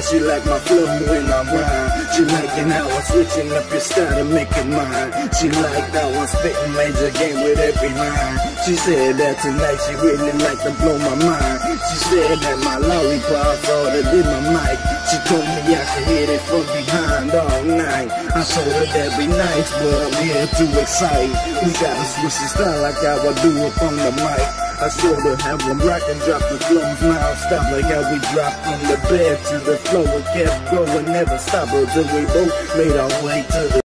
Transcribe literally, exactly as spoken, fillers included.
She like my flow when I rhyme. She liking how I'm switching up your style to make it mine. She like how I'm spitting major game with every line. She said that tonight she really like to blow my mind. She said that my lollipop's older than my mic. She told me I could hit it from behind all night. I told her that'd be nice, but I'm here to excite. We gotta switch the style like how I do it on the mic. I sort of have them rock and drop the flows non-stop, like how we dropped from the bed to the floor and kept going, never stopped until we both made our way to the